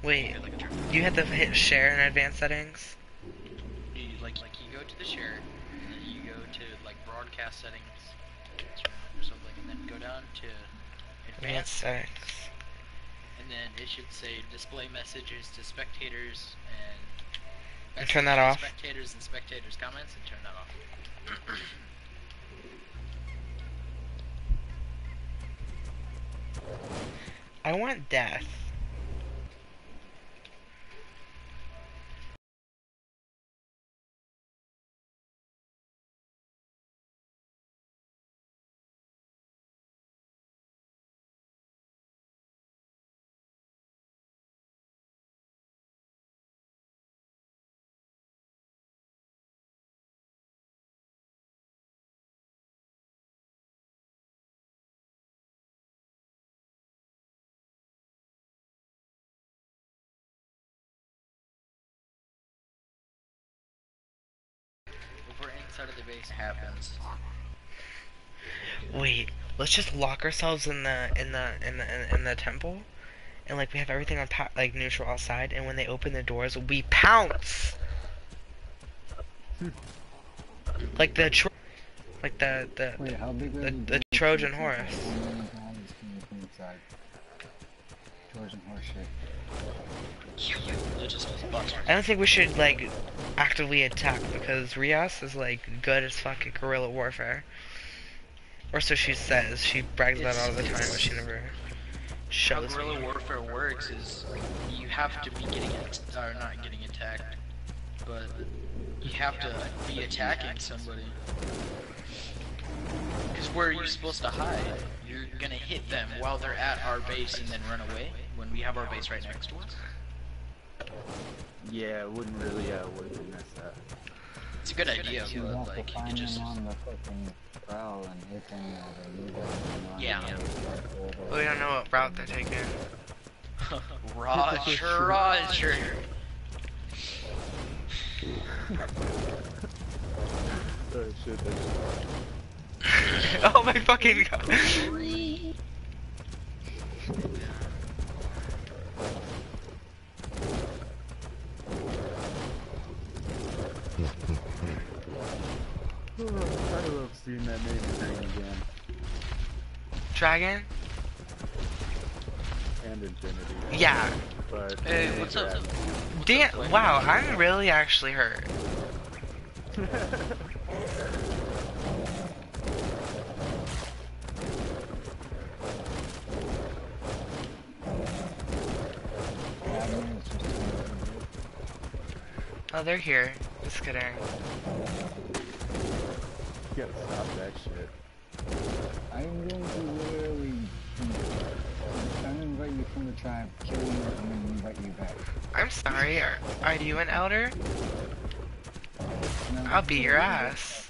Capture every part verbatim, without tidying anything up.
Wait, Get like a turn. you had to hit share in advanced settings? You, like like you go to the share, and then you go to like broadcast settings or something, and then go down to Advanced advanced settings. settings, and then it should say display messages to spectators and And turn that messages to off. spectators and spectators comments, and turn that off. I want death. If we're inside of the base, it happens. Wait, let's just lock ourselves in the in the in the in the temple, and like we have everything on top, like neutral outside, and when they open the doors, we pounce. Like the tro like the the Wait, how big the, are the, the the Trojan horse. Trojan horse shit. It just goes bust. I don't think we should like actively attack because Rias is like good as fucking guerrilla warfare. Or so she says. She brags about it all the time, but she never How shows guerrilla me. warfare works is you have to be getting it, or not getting attacked, but you have to be attacking somebody. Because where are you supposed to hide? You're gonna hit them while they're at our base and then run away when we have our base right next to us. Yeah, it wouldn't really, uh, wouldn't mess up. It's a good idea, You but have like to find it just them on the fucking prowl and hit them while they move them around. Yeah. Well, we don't know what route they're taking. Roger, Roger. Oh shit, that's... Oh my fucking god. Oh, I love seeing that name green again. Dragon? And Infinity. Yeah. But Hey, what's up? Damn, wow, I'm really actually hurt. Oh, they're here. Just kidding. You gotta stop that shit. I'm going to literally I'm gonna invite you from the tribe, kill you, and then invite you back. I'm sorry, are, are you an elder? No, I'll beat your ass.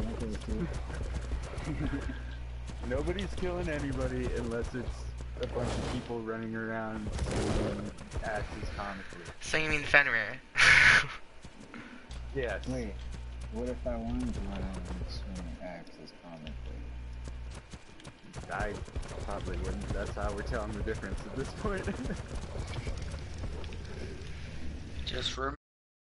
Nobody's killing anybody unless it's a bunch of people running around swinging axes comically. So you mean Fenrir? Yes. Wait, what if I wanted to run over and swing axes comically? I probably wouldn't. That's how we're telling the difference at this point. Just remember.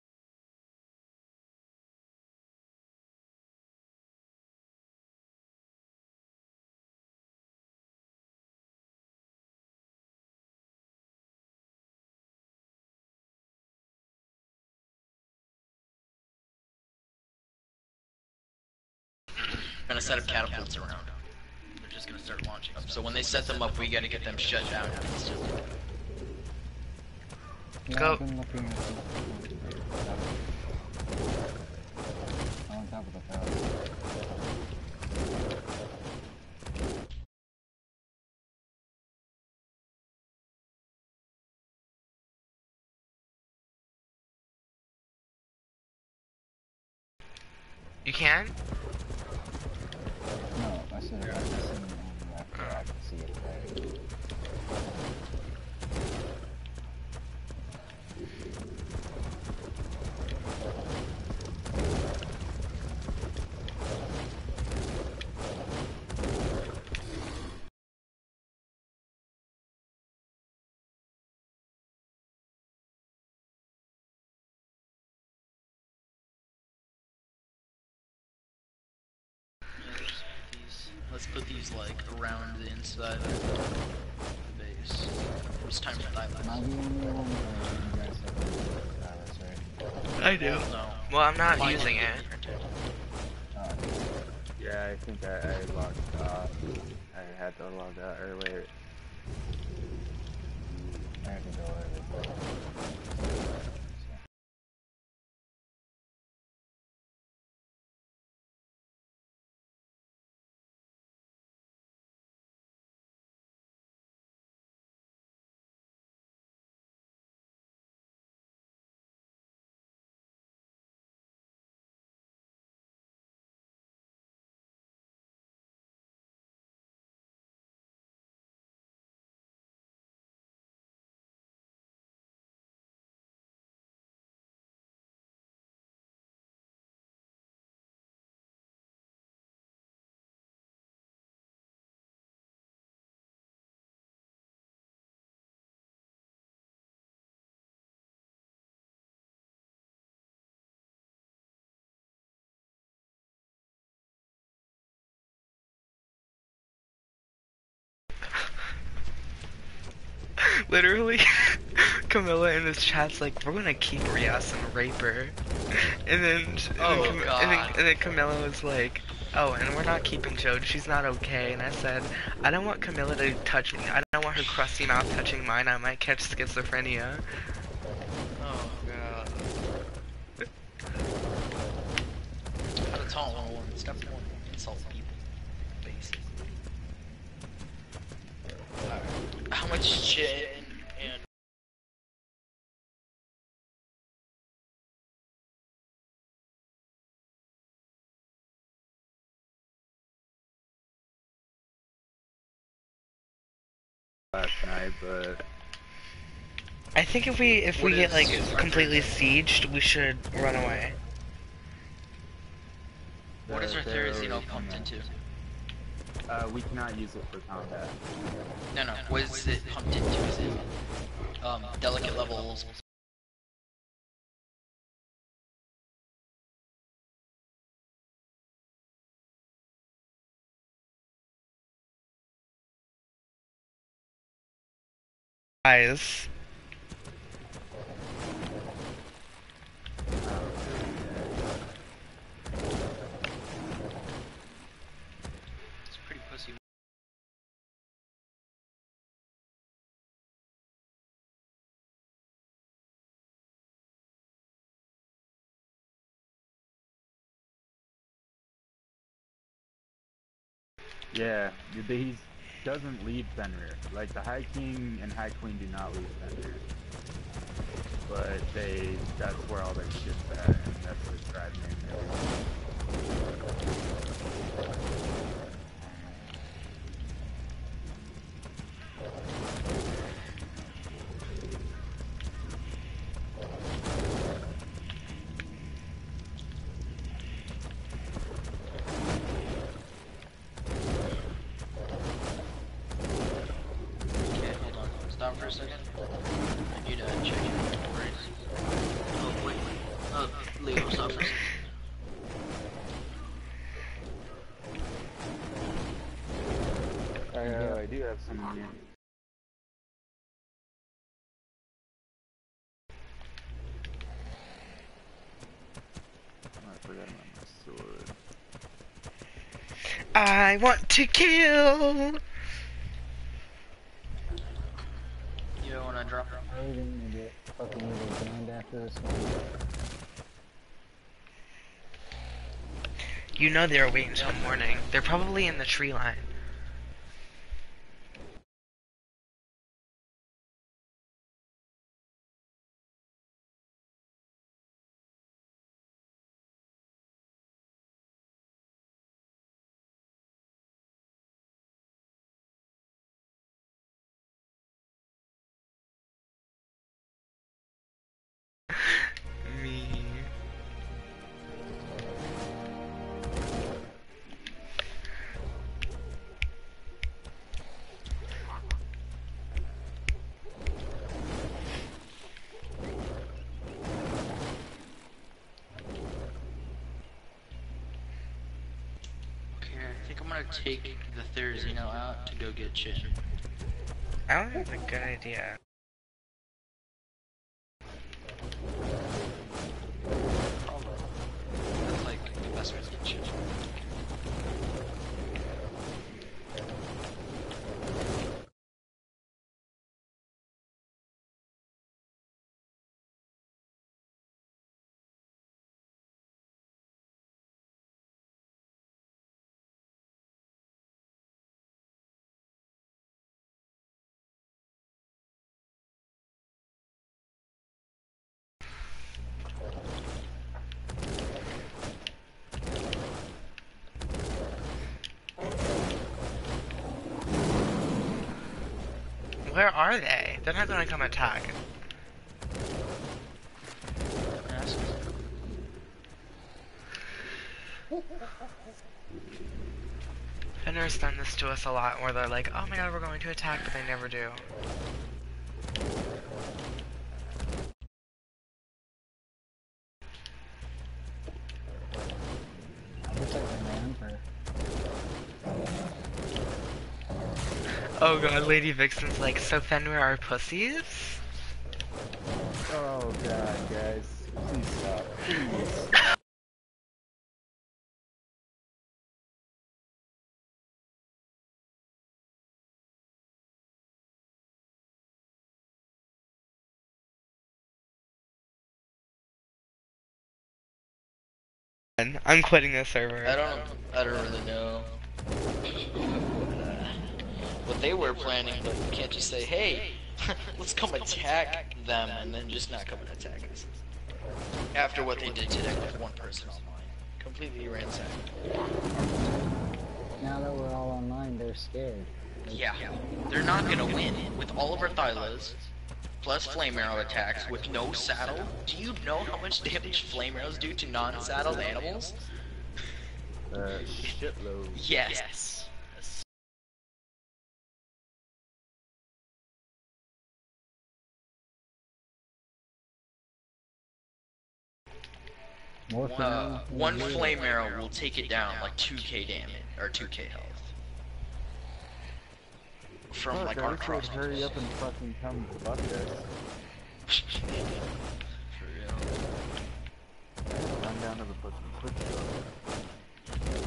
Gonna set up catapults around. They're just gonna start launching them. So when they set them up, we gotta get them shut down instantly. Yeah, Go. I've been looking at this. On top of the tower. You can? No, I said I can see it after I can see it. like around the inside of the base. It's time for that. Am I the only one, or you guys have the Silas, right? I do. No. Well, I'm not Mine using didn't it. get printed. Uh, Yeah, I think I, I logged off. I had to log out earlier. I have to go over. Literally, Camilla in this chat's like, we're gonna keep Rias and rape her. And then, and, Oh, then, Cam- God. and, then, and then Camilla was like, oh, and we're not keeping Jode, she's not okay. And I said, I don't want Camilla to touch me. I don't want her crusty mouth touching mine. I might catch schizophrenia. Oh god. How to taunt one oh one. Step one. Insult people. Basically. Alright. How much shit and, and Last night, but I think if we if we What get like is- completely sieged, we should run away. what is the- our they're Therizino already pumped coming. into? Uh, we cannot use it for combat. No, no. What is it pumped into? Is it um delicate levels? Guys, It's pretty pussy. Yeah, he doesn't leave Fenrir. Like, the High King and High Queen do not leave Fenrir. But they, that's where all their shit's at, and that's the tribe name. Okay, hold on. Stop for a second. I need to check your inventories. Oh, wait, wait. Uh, Leo, stop for a second. I, uh, I do have some here. Oh, I forgot about my sword. I want to kill. You don't wanna drop? Are we gonna get fucking either banned after this one? You know they're waiting until morning. They're probably in the tree line. Me. gonna take the Therizino out to go get Chin. I don't think it's a good idea. That's like the best way to get Chin. Where are they? They're not gonna come attack. Ask. Fenrir's done this to us a lot, where they're like, oh my god, we're going to attack, but they never do. Looks like an emperor. Oh god, Lady Vixen's like, so Fenrir are pussies? Oh god, guys. Please stop. Please. I'm quitting this server. I don't. I don't really know what they were planning, but you can't just say, "Hey, let's come attack them," and then just not come and attack us. After what they did today with one person online, completely ransacked. Now that we're all online, they're scared. Yeah, they're not gonna win with all of our Thylas, plus flame arrow attacks with no saddle. Do you know how much damage flame arrows do to non-saddled animals? Uh, shitload. Yes. More Uh, one flame arrow will take it down like two K damage or two K health from Fuck, like I our wish they'd cross. hurry up and fucking come fuck us. For real. Run down to the fucking quick shop.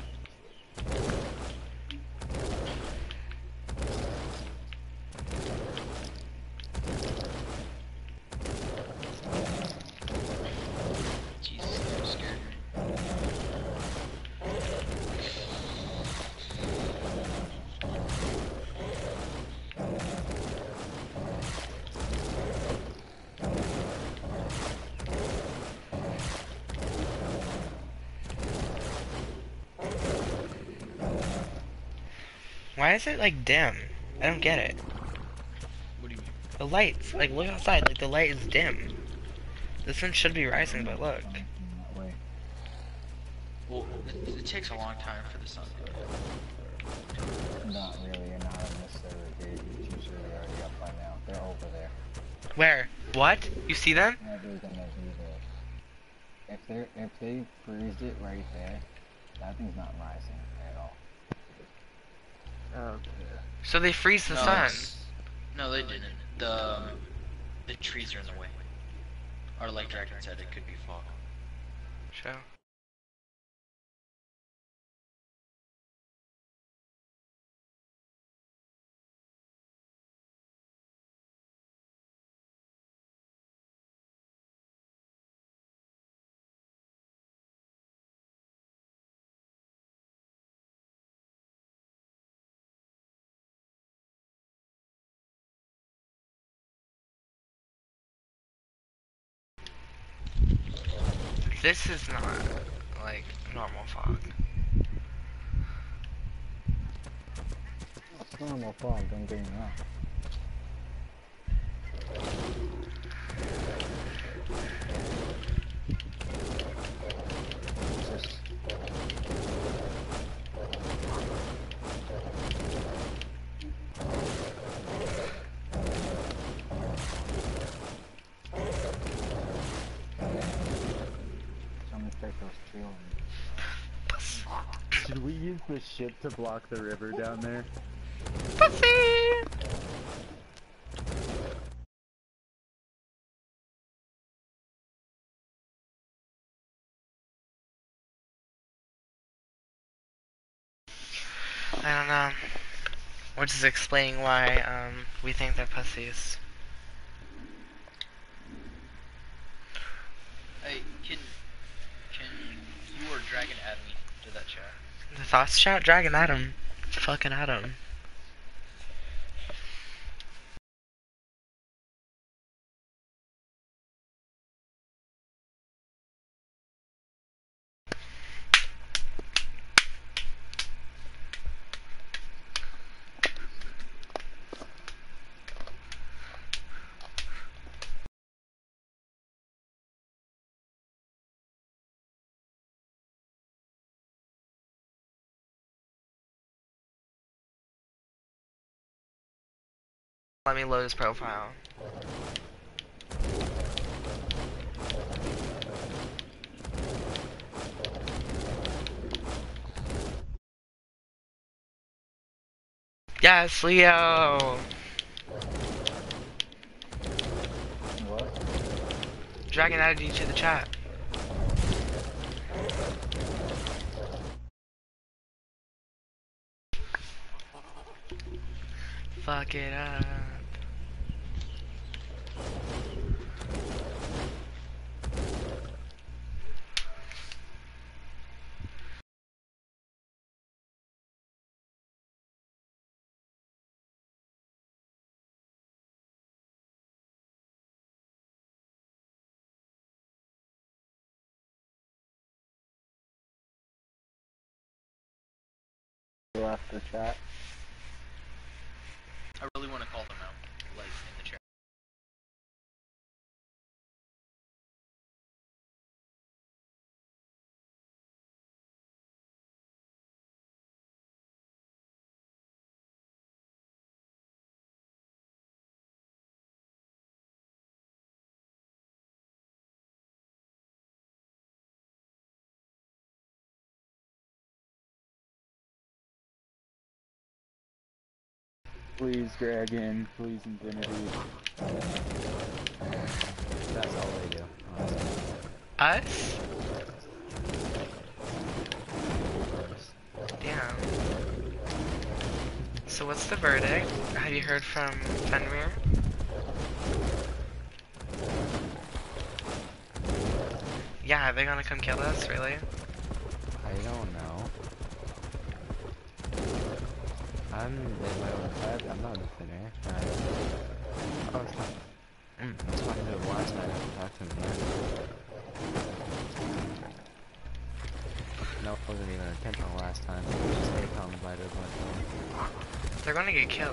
Jesus, that scared me. Why is it like dim? I don't get it. What do you mean? The lights, like look outside, like the light is dim. This one should be rising, but look. That way. Well, it, it takes a long time for the sun to go down. Not really, you're not on this server, dude. It's usually already up by now. They're over there. Where? What? You see them? Yeah, they're gonna be there. If they're if they freezed it right there, that thing's not rising at all. Okay. So they freeze the No, sun. it's- No, they didn't. The um, the trees are in the way. Or like Dragon said, it could be fog. Show. This is not like normal fog. It's normal fog, don't get me wrong. It's just someone check those tree lines. To Should we use the ship to block the river down there? Pussy! I don't know. We're just explaining why um, we think they're pussies. Hey, can can you or Dragon add me to that chat? The thoughts chat? Dragon Adam. Fucking Adam. Let me load his profile. Yes, Leo! What? Dragon added you to the chat. Fuck it up. Left the chat. I really want to call them out, like in the chat. Please, Dragon. Please, Infinity. That's all they do. Honestly. Us? Damn. So what's the verdict? Have you heard from Fenrir? Yeah, are they gonna come kill us, really? I don't know. I'm in my own tribe. I'm not in the thin air. I, I was talking, mm, I was talking to him last night. I haven't talked to him tonight. No, it wasn't even intentional last time. It was just a common biter of my phone. They're gonna get killed.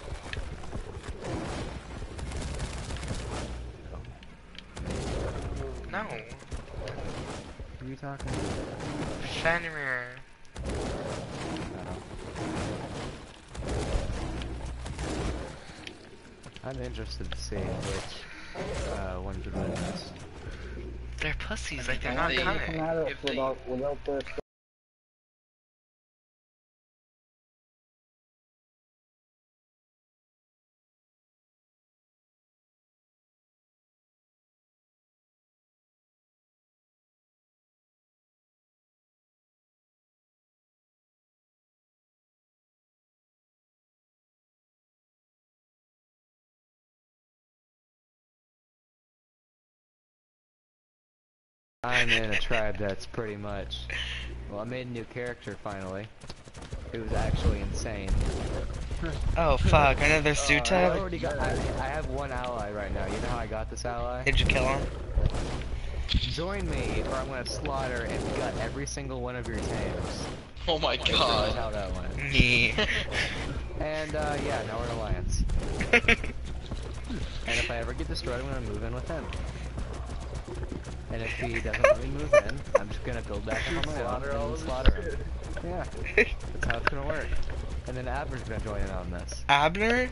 No. Who are you talking to? Fenrir. I'm interested to see which uh, one could win this. They're pussies, like they're If not they- Come coming. at us If they- without, without their I'm in a tribe that's pretty much... Well, I made a new character finally. It was actually insane. Oh fuck, another I Sutab? already got. I, I have one ally right now. You know how I got this ally? Did you kill him? Join me, or I'm gonna slaughter and gut every single one of your tames. Oh my That's god. how that went. Me. And uh, yeah, now we're in alliance. And if I ever get destroyed, I'm gonna move in with him. And if he doesn't let me move in, I'm just gonna build back up on my own and slaughter him. Yeah, that's how it's gonna work. And then Abner's gonna join in on this. Abner?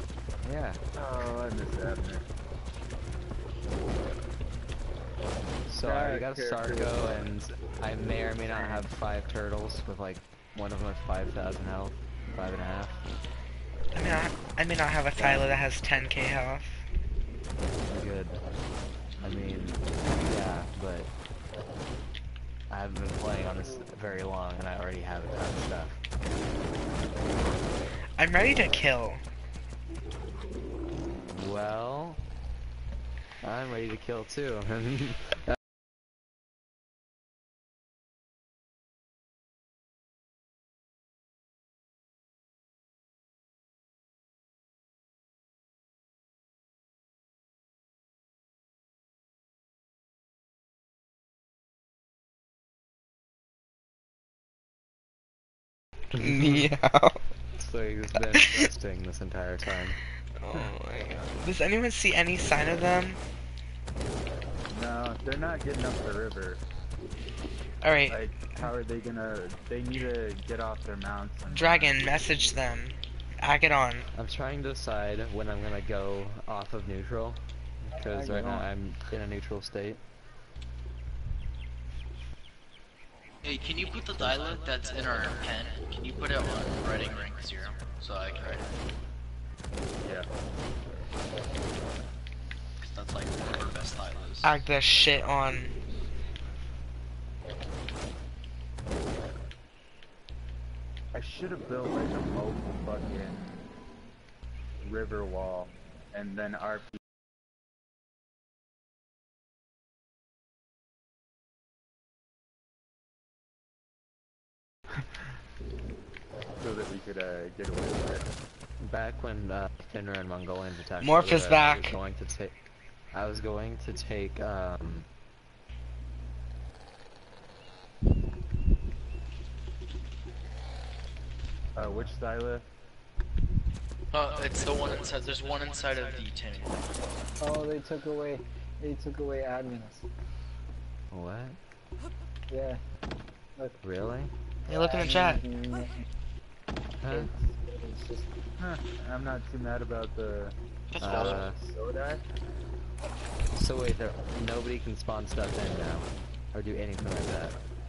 Yeah. Oh, I miss Abner. So I already got a That character Sargo, was and I may or may not insane. have five turtles with like one of them with five thousand health, five and a half. I may not, I may not have a Thyla that has ten K health. Good. I mean, yeah, but I haven't been playing on this very long, and I already have a ton of stuff. I'm ready to kill. Well, I'm ready to kill too. Meow. So he's been resting this entire time. Oh my god. Does anyone see any sign of them? No, they're not getting up the river. Alright, Like, how are they gonna? They need to get off their mounts. And Dragon, message them. Ag it on. I'm trying to decide when I'm gonna go off of neutral, because right now I'm in a neutral state. Hey, can you put the dialogue that's in our pen? Can you put it on writing rank zero so I can write it? Yeah. 'Cause that's like one of our best dialogues. Ag this shit on. I should have built like a mobile fucking river wall, and then R P. So that we could uh, get away with it. Back when uh, Finra and Mongolians attacked Morph over is there, back. I was going to take. I was going to take. Um, Uh, which stylist? Uh, it's the one inside. There's one inside of the tin. Oh, they took away, they took away admins. what? Yeah. Look. Really? Hey, look in the chat. admins, Huh? It's, it's just, Huh, I'm not too mad about the That's Uh, soda. so wait, there, nobody can spawn stuff in now, or do anything like that.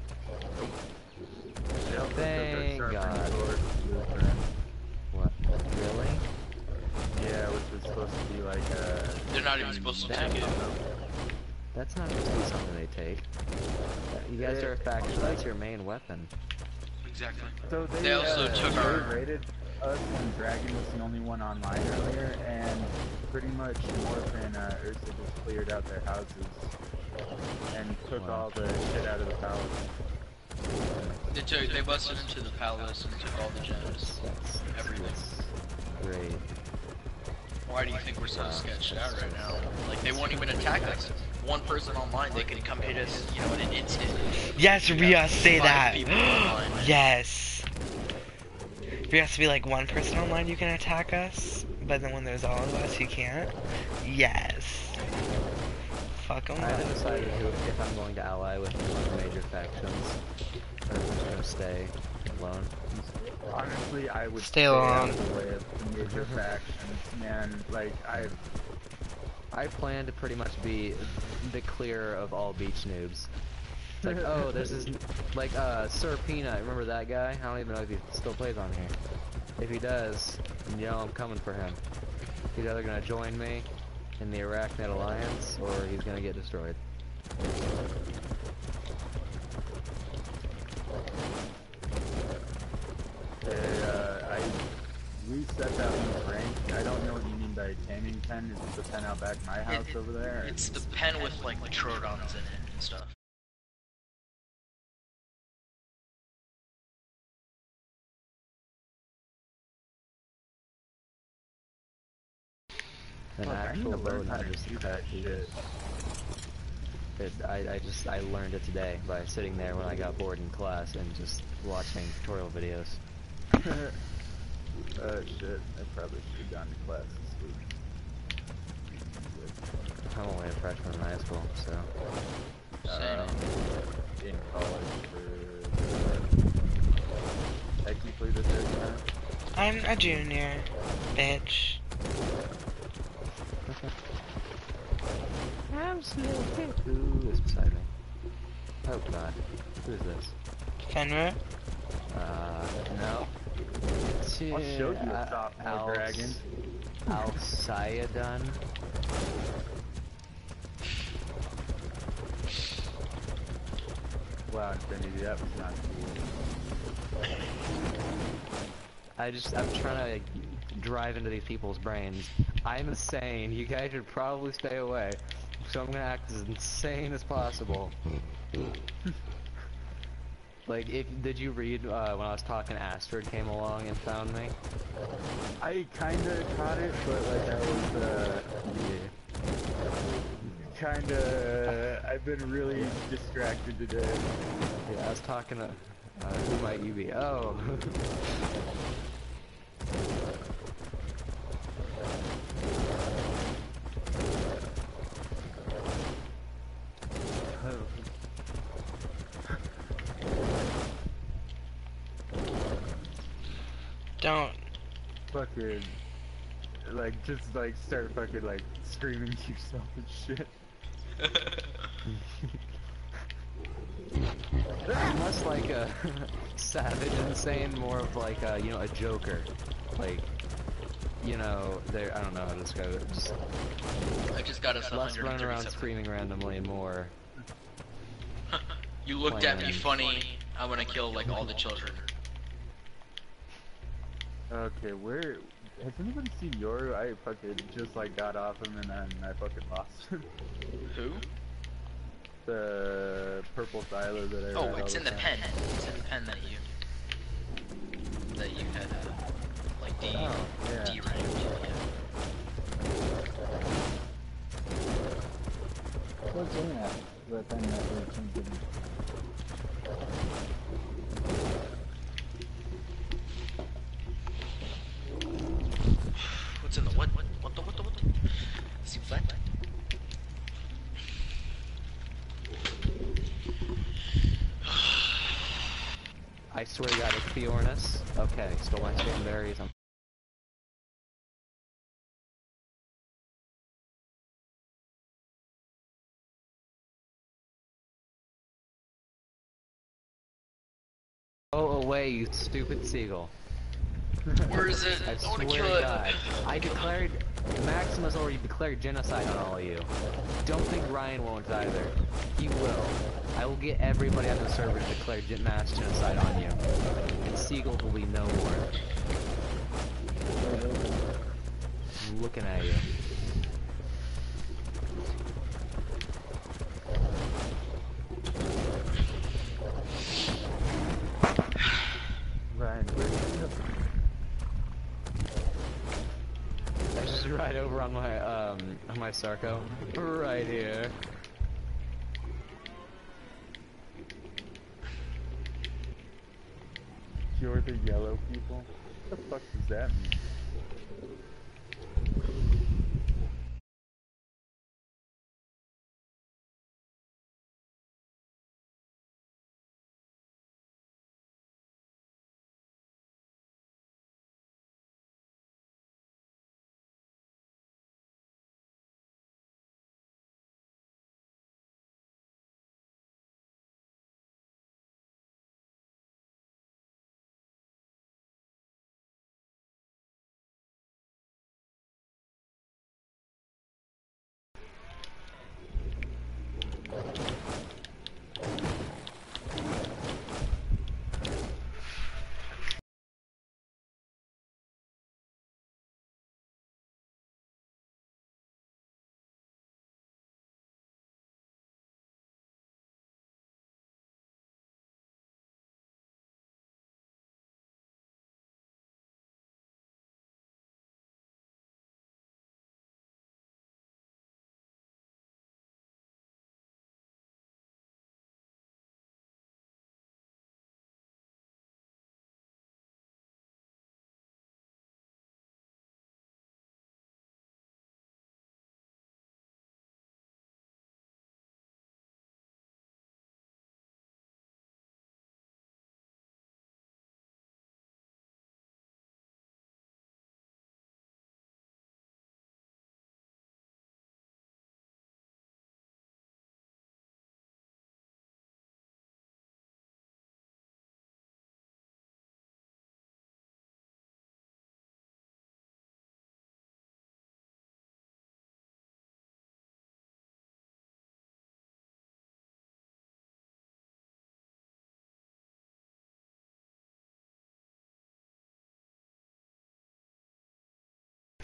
They also took Thank their sharpened God. sword from Lutheran. What? Really? Yeah, which was supposed to be like a. They're not even supposed to That- take it. That's not supposed to be something they take. You guys are a faction. That's your main weapon. Exactly. So they, They also uh, took they our- raided us when Dragon was the only one online earlier, and pretty much Morph and uh, Ursa just cleared out their houses and took Wow. all the shit out of the palace. They took. They busted into the palace and took all the gems. That's, Everything. that's great. Why do you think we're so sketched out right now? Like they won't even attack us. One person online, they could come hit us, you know, in an instant. Yes, We Ria, have say five that. people online. Yes. There has to be like one person online you can attack us, but then when there's all of us, you can't. Yes. Fuck 'em I haven't up. decided who, if I'm going to ally with one of the major factions, or if I'm just gonna stay alone. Honestly, I would Stay out alone. of the way of the major factions, man. Like, I I plan to pretty much be the clear of all beach noobs. It's like, oh, there's this, like, uh, Sir Peanut, remember that guy? I don't even know if he still plays on here. If he does, you know I'm coming for him. He's either gonna join me in the Arachnid Alliance, or he's gonna get destroyed. Uh, I reset that one's rank. I don't know what you mean by taming pen. Is it the pen out back my house It- over there? or- It's the pen with like Trodons in it and stuff. An Fuck, I need actual to learn bow, how not to just do a that fact sheet. shit. It, I, I just, I learned it today by sitting there when I got bored in class and just watching tutorial videos. Oh shit, I probably should have gone to class this week. I'm only a freshman in high school, so. Um, in college for technically the third time. I'm a junior, bitch. I'm slow. Who is beside me? Oh god. Who is this? Fenrir? Uh, no. I'll show you a Uh, sophomore Al- dragon. Alcyadon? Wow, Infinity, that was not cool. I just, I'm trying to like, drive into these people's brains. I'm insane. You guys should probably stay away. So I'm gonna act as insane as possible. Like, if did you read uh, when I was talking? Astrid came along and found me. I kinda caught it, but like I was, uh, Yeah. kinda, I've been really distracted today. Yeah, I was talking to. Uh, who might you be? Oh. Don't. Fucking, like, just like start fucking like screaming to yourself and shit. Less like a savage insane, more of like a, you know, a joker. Like, you know, there. I don't know how to describe it. Just I just got us less running around one hundred thirty-seven. screaming randomly and more. You looked at me Playing. funny. I'm gonna kill like all the children. Okay, where, has anybody seen Yoru? I fucking just like got off him and then I fucking lost him. Who? The purple siler that I read Oh, all it's the in the time. pen. It's in the pen that you that you had uh, like D Oh, yeah. D ranked. What's in that? The pen that we're changing. What's in the what? What? What the? What the? What the? S'il vous plaît? I swear to God, it's Fiornus. Okay, stole my berries. I'm Go away, you stupid seagull. Where is it? I I swear wanna to kill it. God. I declared... Maximus already declared genocide on all of you. Don't think Ryan won't either. He will. I will get everybody on the server to declare gen mass genocide on you. And seagulls will be no more. I'm looking at you. Ryan, where did you I just right over on my, um, on my Sarco. Right here. You're the yellow people? What the fuck does that mean?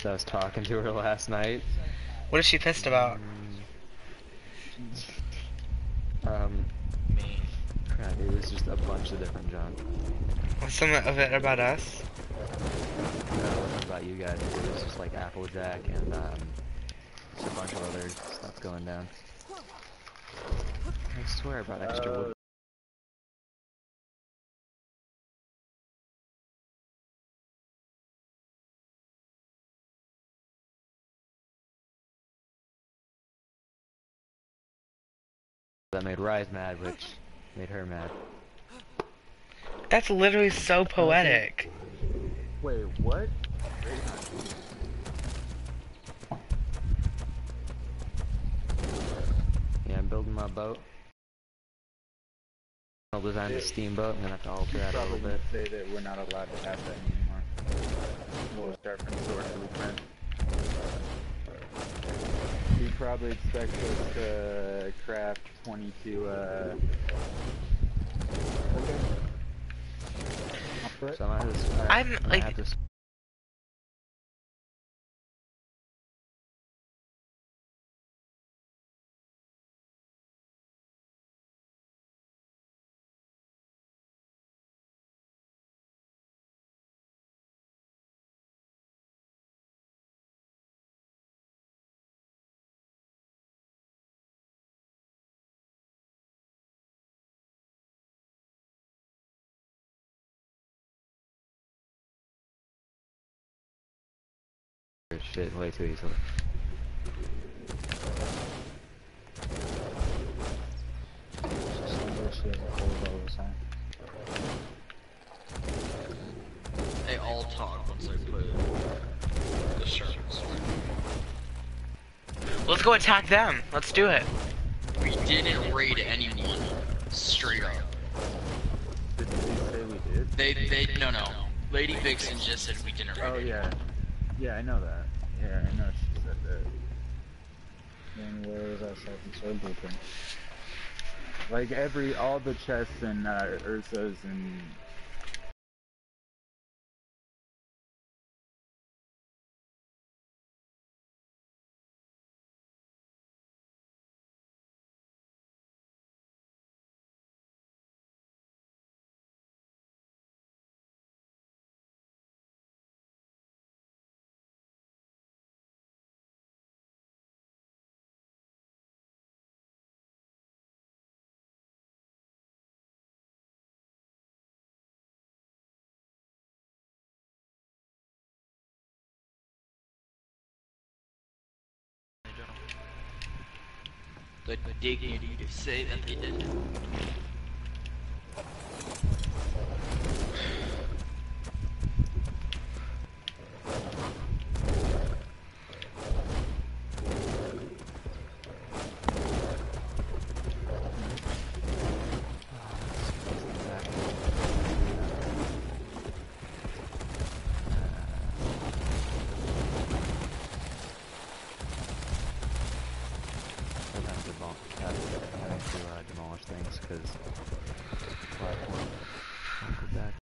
So I was talking to her last night. What is she pissed about? Um, Me. crap, it was just a bunch of different junk. Was some of it about us? No, it wasn't about you guys. It was just like Applejack and um, just a bunch of other stuff going down. I swear I brought extra wood. That made Rise mad, which made her mad. That's literally so poetic. Wait, what? Yeah, I'm building my boat. I'll design the steamboat. I'm gonna have to alter that a Probably little gonna bit. say that we're not allowed to have that anymore. We'll start from source blueprint. You probably expect us to craft twenty-two, uh... Okay. Up for it? So I'm gonna have to, I'm, I'm gonna like- have to shit way too easily. Just like she has a cold all the time. They all talk once I put the sharks. Let's go attack them. Let's do it. We didn't raid anyone. Straight up. Did they say we did? They, they, no, no. Lady Vixen just said we didn't raid Oh, anyone. yeah. Yeah, I know that. Yeah, I know she said that. Then where is our second sword blueprint? Like, every, all the chests and, uh, Ursa's and... The dignity to say that they did. I'm having to, demol having to uh, demolish things because platform. I'll go back.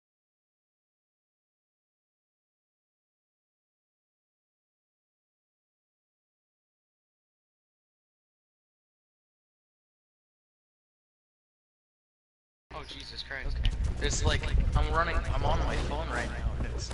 Oh, Jesus Christ. It's like, I'm running, I'm on my phone right now, and it's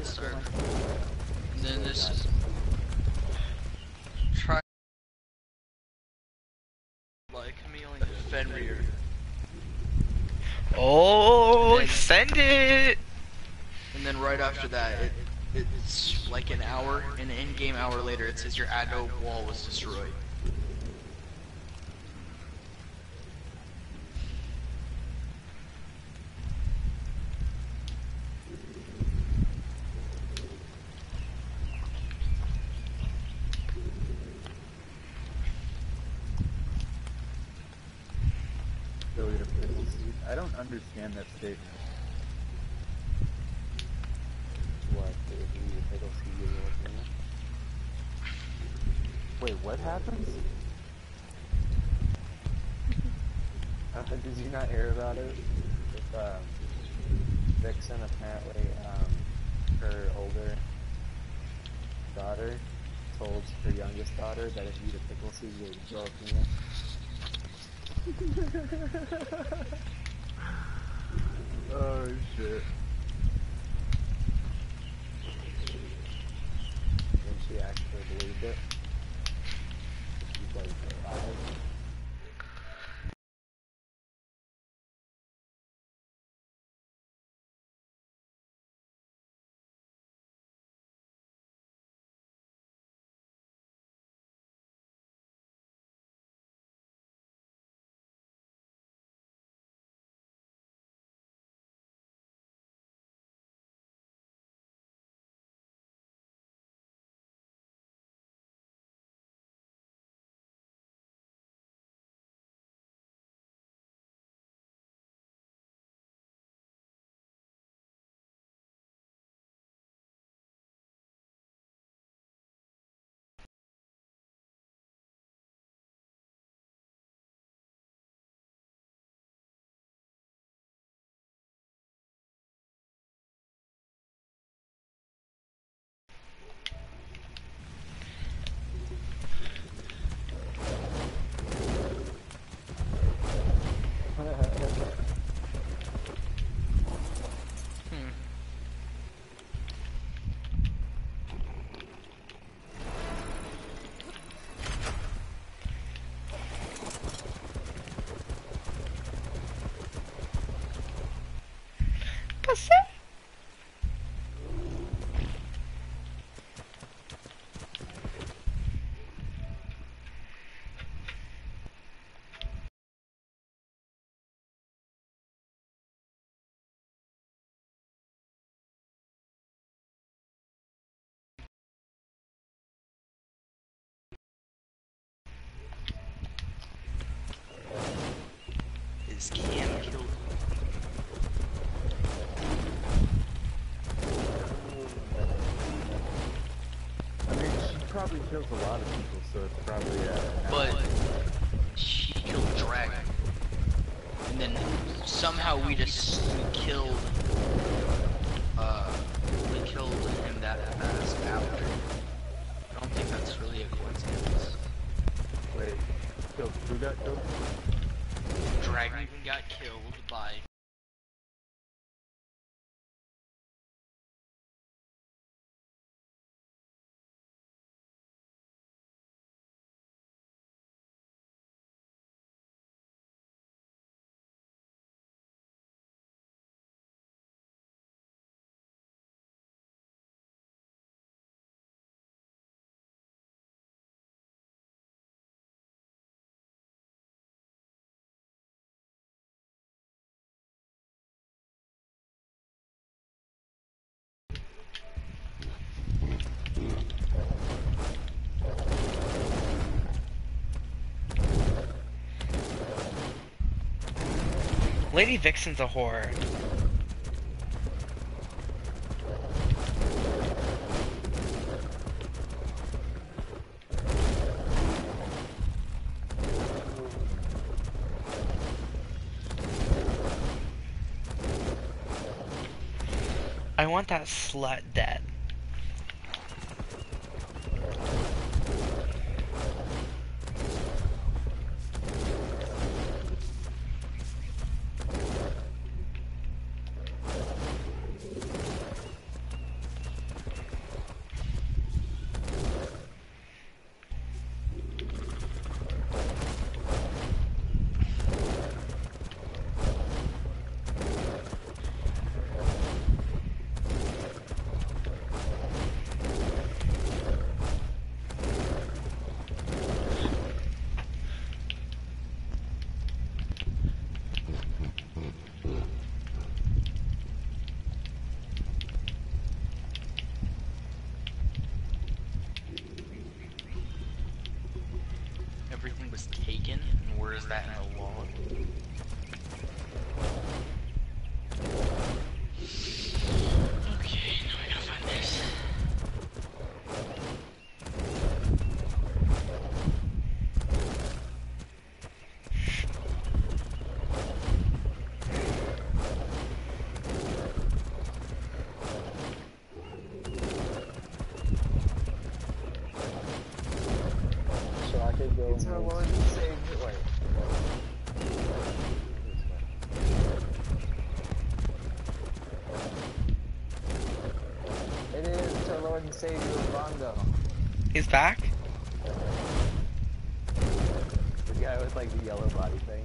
Let's start. And then this is try like chameleon Fenrir. Oh, And then- send it! And then right after that, it, it's like an hour, an in-game hour later, it says your Addo wall was destroyed. Failure to proceed. I don't understand that statement. What? If you fatal seed, you're looking at? Wait, what happens? Uh, did you not hear about it? With, um, Vixen, apparently, um, her older daughter told her youngest daughter that if you eat a pickle seed, you would grow a penis. Oh shit. And she actually believed it. She's like alive. Hmm. Pussy. Is Cam killed? I mean, she probably kills a lot of people, so it's probably uh. But she killed Dragon. And then somehow we just killed, uh, we killed him that fast after. I don't think that's really a coincidence. Wait, killed who got killed? Dragon got killed by Lady Vixen's a whore. I want that slut dead. bat in the wall. Okay, now I gotta find this. So I could go. It's our move- Lord and Savior. Wait. It is it's our Lord and Savior Bongo. He's back? The guy with like the yellow body thing.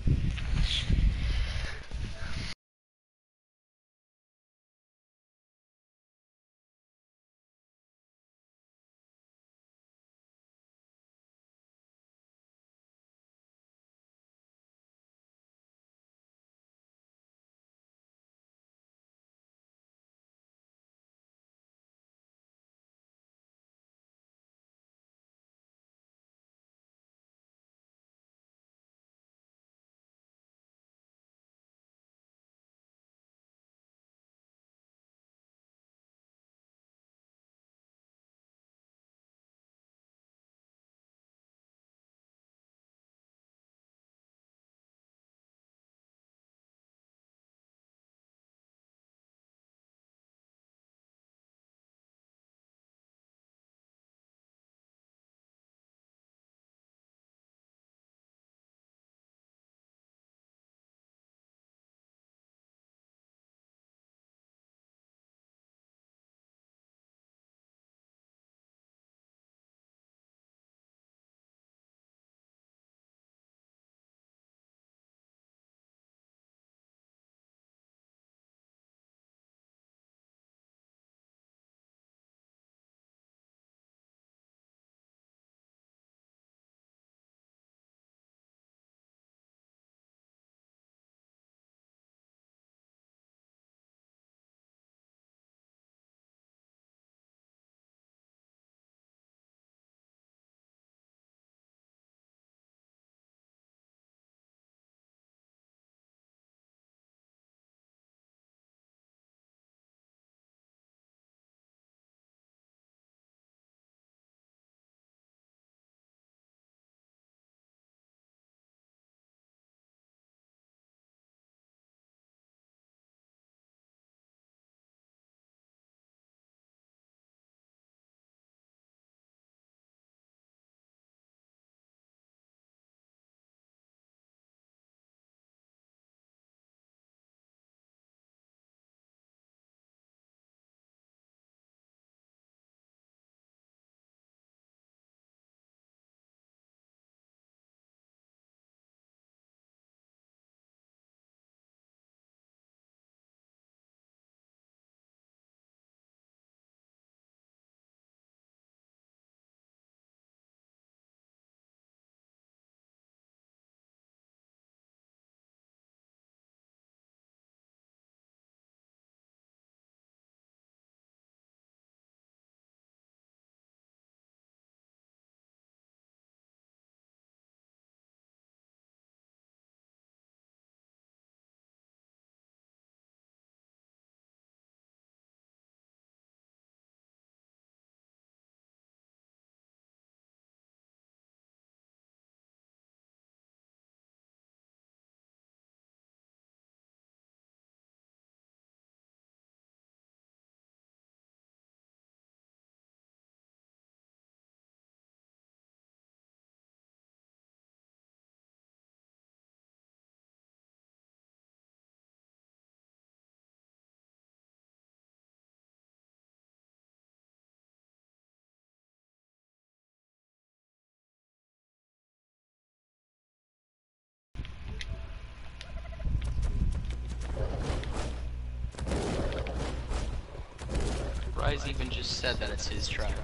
Rise even just said that it's his tribe.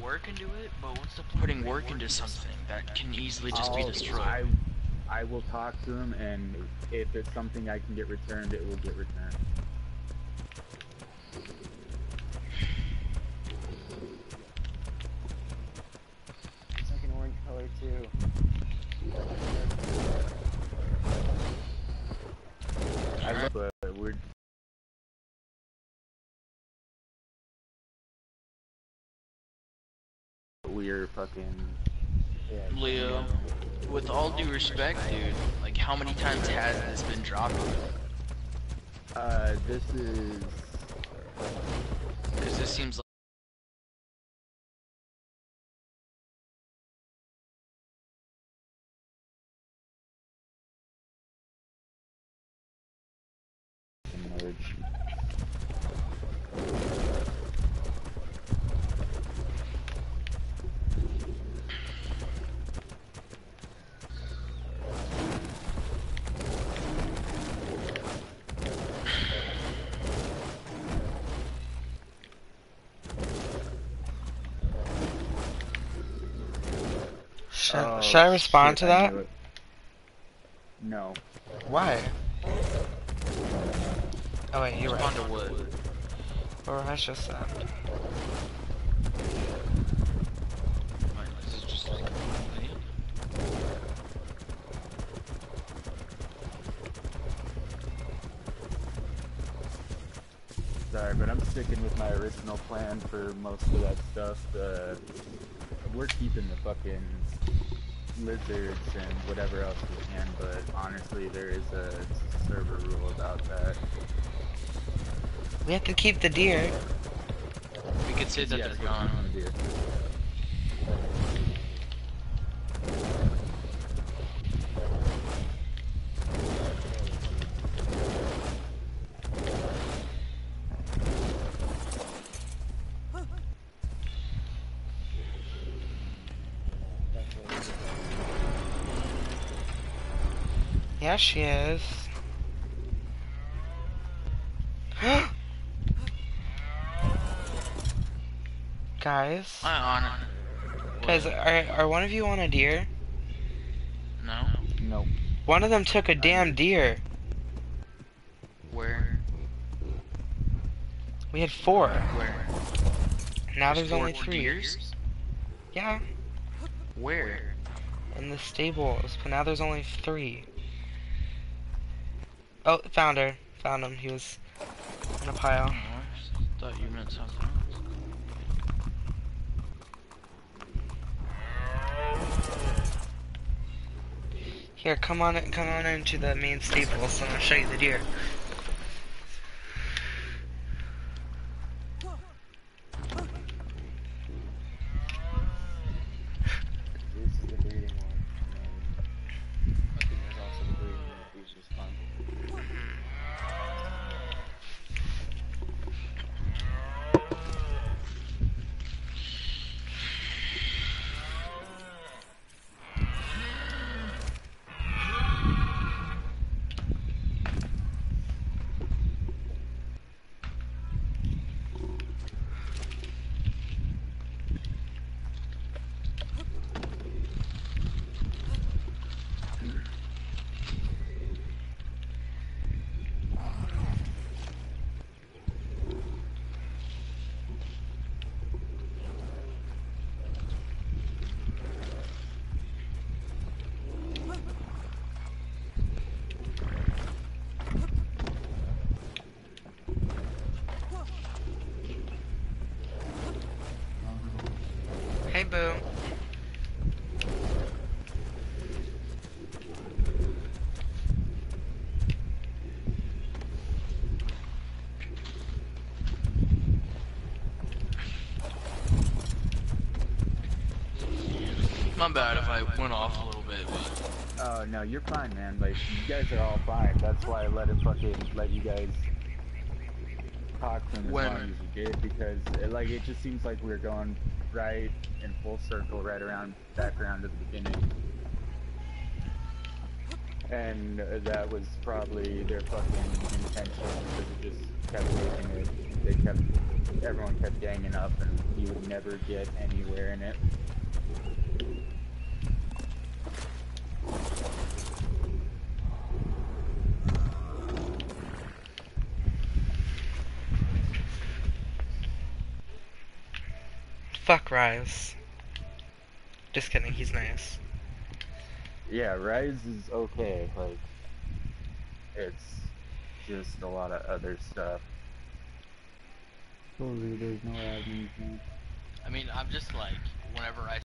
work into it, but what's the putting work into something that can easily just be I'll- destroyed? I, I will talk to him, and if it's something I can get returned, it will get returned. It's like an orange color too. I love, but we're we're fucking. Yeah, Leo, with all due respect, dude, like how many times has this been dropped? Uh, this is. Because this seems like Merge. Should, Oh, should I respond shit, to I that? knew it. No. Why? Oh wait, you're respond right. to what? Or I just said. Wait, this is just like Sorry, but I'm sticking with my original plan for most of that stuff. Uh, we're keeping the fucking lizards and whatever else we can, but honestly, there is a server rule about that. We have to keep the deer. we could say that Yes, they're we're gone. keeping the deer. Yeah, she is. Guys, I on guys, What? are are one of you on a deer? No? Nope. One of them took a damn deer. Where? We had four. Where? Now there's four only three. deers? Yeah, Where? in the stables. But now there's only three. Oh, found her. Found him. He was in a Oh, pile. I thought you meant something else. Here, come on, come on into the main stables. I'm gonna show you the deer. This is the breeding one. And then I think there's also the breeding one that was just fun. Hey, boo. My bad if I went off a little bit, but Oh no, you're fine, man. Like you guys are all fine. That's why I let it fucking let you guys talk to him as When- long as you did, because it, like it just seems like we're going right in full circle, right around back around to the beginning. and uh, that was probably their fucking intention because it just kept making it. They kept everyone kept ganging up, and you would never get anywhere in it. Fuck Rise. Just kidding, he's nice. Yeah, Rise is okay. Like, it's just a lot of other stuff. Supposedly there's no admin. I mean, I'm just like, whenever I